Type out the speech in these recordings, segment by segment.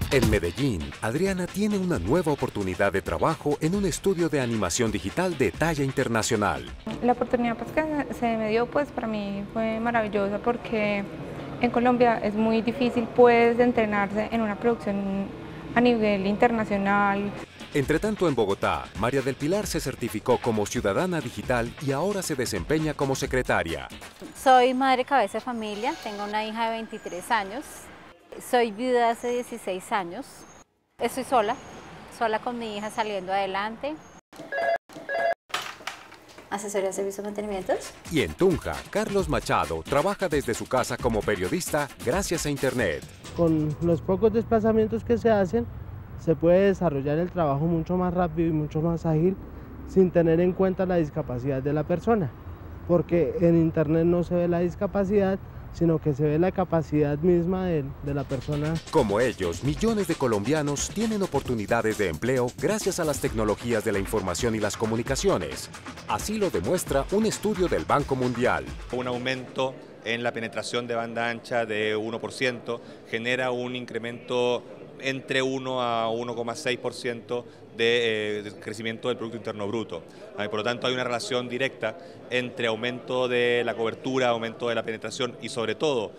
En Medellín, Adriana tiene una nueva oportunidad de trabajo en un estudio de animación digital de talla internacional. La oportunidad pues, que se me dio pues, para mí fue maravillosa porque en Colombia es muy difícil pues, entrenarse en una producción a nivel internacional. Entre tanto, en Bogotá, María del Pilar se certificó como ciudadana digital y ahora se desempeña como secretaria. Soy madre cabeza de familia, tengo una hija de 23 años, soy viuda hace 16 años, estoy sola con mi hija saliendo adelante. Asesoría de servicios y mantenimientos. Y en Tunja, Carlos Machado trabaja desde su casa como periodista gracias a Internet. Con los pocos desplazamientos que se hacen, se puede desarrollar el trabajo mucho más rápido y mucho más ágil sin tener en cuenta la discapacidad de la persona, porque en Internet no se ve la discapacidad, sino que se ve la capacidad misma de la persona. Como ellos, millones de colombianos tienen oportunidades de empleo gracias a las tecnologías de la información y las comunicaciones. Así lo demuestra un estudio del Banco Mundial. Un aumento en la penetración de banda ancha de 1% genera un incremento entre 1 a 1,6% de crecimiento del Producto Interno Bruto. Por lo tanto, hay una relación directa entre aumento de la cobertura, aumento de la penetración y sobre todo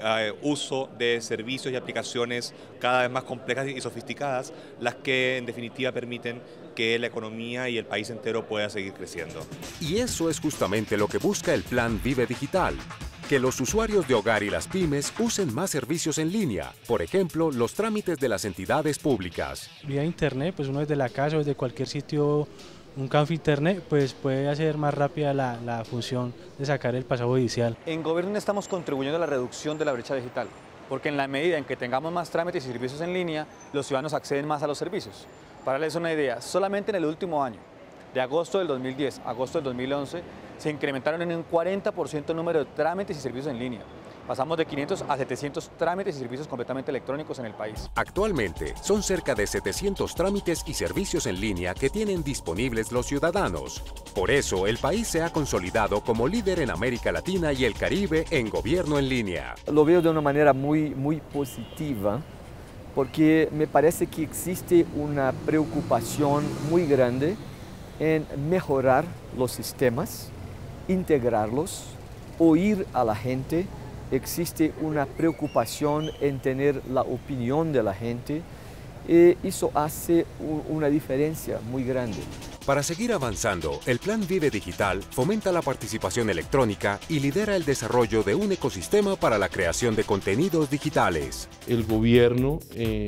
uso de servicios y aplicaciones cada vez más complejas y sofisticadas, las que en definitiva permiten que la economía y el país entero pueda seguir creciendo. Y eso es justamente lo que busca el Plan Vive Digital. Que los usuarios de hogar y las pymes usen más servicios en línea, por ejemplo, los trámites de las entidades públicas. Vía internet, pues uno desde la casa o desde cualquier sitio, un café internet, pues puede hacer más rápida la función de sacar el pasado judicial. En gobierno estamos contribuyendo a la reducción de la brecha digital, porque en la medida en que tengamos más trámites y servicios en línea, los ciudadanos acceden más a los servicios. Para darles una idea, solamente en el último año, de agosto del 2010 a agosto del 2011, se incrementaron en un 40% el número de trámites y servicios en línea. Pasamos de 500 a 700 trámites y servicios completamente electrónicos en el país. Actualmente, son cerca de 700 trámites y servicios en línea que tienen disponibles los ciudadanos. Por eso, el país se ha consolidado como líder en América Latina y el Caribe en gobierno en línea. Lo veo de una manera muy positiva, porque me parece que existe una preocupación muy grande en mejorar los sistemas, integrarlos, oír a la gente. Existe una preocupación en tener la opinión de la gente y eso hace una diferencia muy grande. Para seguir avanzando, el Plan Vive Digital fomenta la participación electrónica y lidera el desarrollo de un ecosistema para la creación de contenidos digitales. El gobierno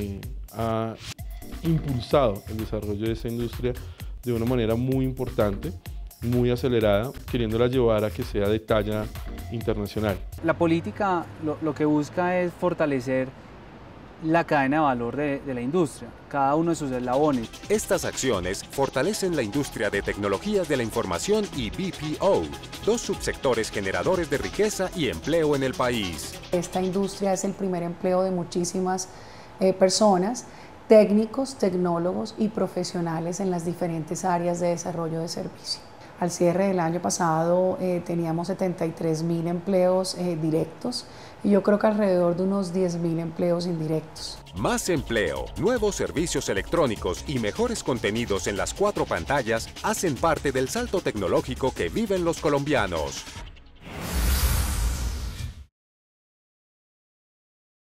ha impulsado el desarrollo de esta industria de una manera muy importante, muy acelerada, queriéndola llevar a que sea de talla internacional. La política lo que busca es fortalecer la cadena de valor de la industria, cada uno de sus eslabones. Estas acciones fortalecen la industria de tecnologías de la información y BPO, dos subsectores generadores de riqueza y empleo en el país. Esta industria es el primer empleo de muchísimas personas, técnicos, tecnólogos y profesionales en las diferentes áreas de desarrollo de servicio. Al cierre del año pasado teníamos 73.000 empleos directos y yo creo que alrededor de unos 10.000 empleos indirectos. Más empleo, nuevos servicios electrónicos y mejores contenidos en las 4 pantallas hacen parte del salto tecnológico que viven los colombianos.